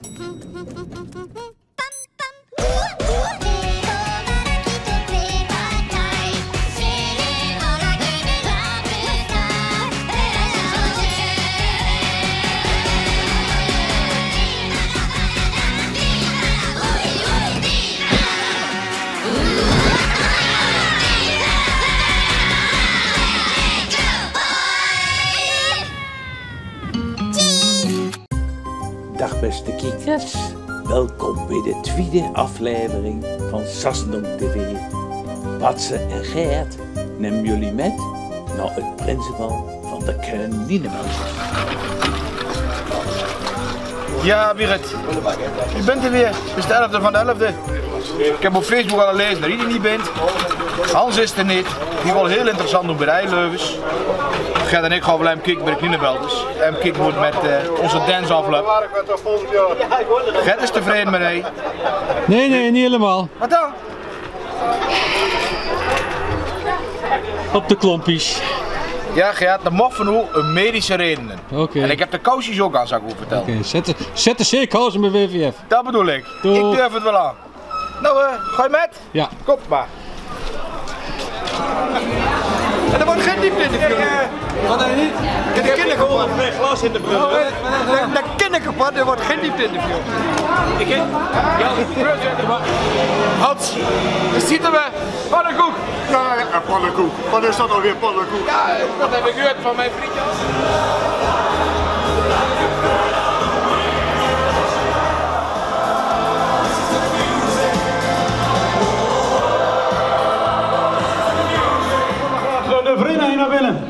Dag beste kijkers, welkom bij de tweede aflevering van Sassendonk TV. Patse en Gert nemen jullie met naar het Prinsenbal van de Koninginnemelk. Ja, Birgit, je bent er weer. Het is de 11e van de 11e. Ik heb op Facebook al gelezen dat je er niet bent. Hans is er niet. Die wil heel interessant doen bij de Eileuvens. Gert en ik gaan blijven kijken bij de Knienebelders. En kijken hoe het met onze dance afloopt. Gert is tevreden met mij. Nee, niet helemaal. Wat dan? Op de klompies. Ja, Gert, dat mag van hoe een medische redenen. Oké. En ik heb de kousjes ook aan, zou ik u vertellen. Oké, zet de zeekousen bij WVF. Dat bedoel ik. Doei. Ik durf het wel aan. Nou, ga je met? Ja. Kom maar. En er wordt geen diepte-interview. Wat dan niet? De kinderen gewoon met glas in de bril. de kinderkapot, er wordt geen diepte-interview. Ik heb Hans, je ziet hem, pannenkoek. Ja, pannenkoek. Wat is dat alweer, pannenkoek? Ja, dat heb ik gehoord van mijn vriendje. De vrienden hier naar binnen.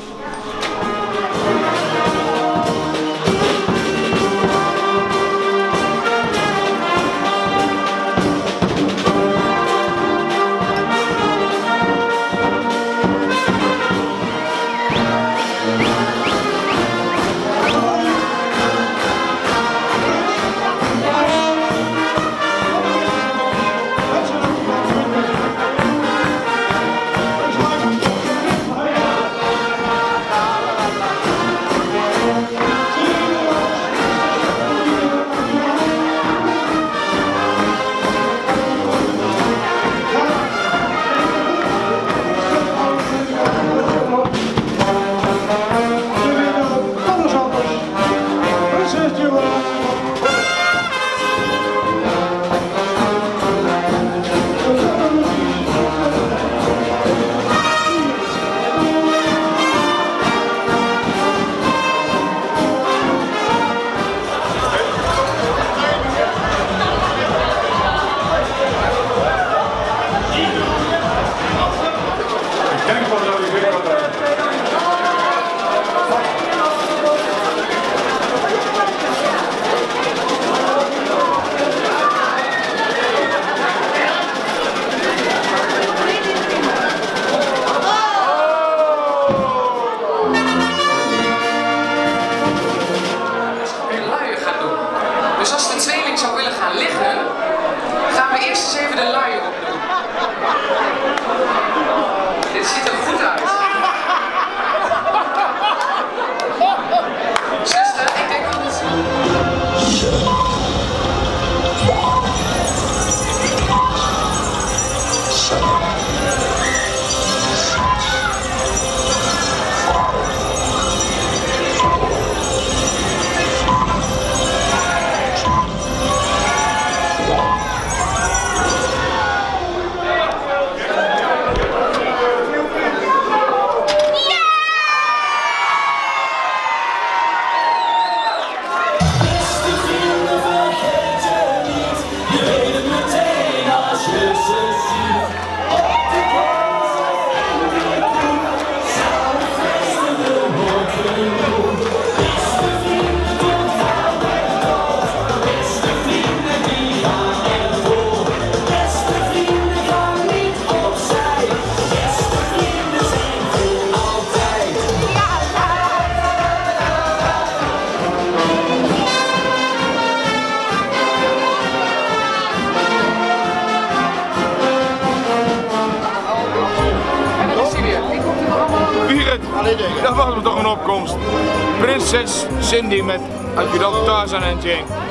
Dat was me toch een opkomst. Prinses Cindy met adjudant Tarzan en Jane.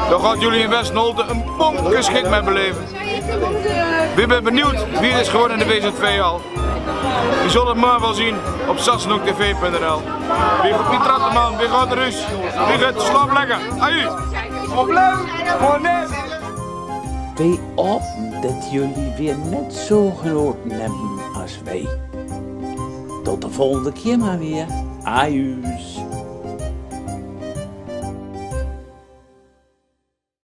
Dan gaat jullie in West-Nolte een bonkenschik mee beleven. Wie bent benieuwd wie het is geworden in de WZ2-hal? Je zult het maar wel zien op sassenhoektv.nl. Wie trapt hem aan? Wie gaat er rust? Wie gaat slaap lekker? Aju! Op blauw! Voor net! Wij hopen dat jullie weer net zo genoten hebben als wij. Tot de volgende keer maar weer. Ajuus.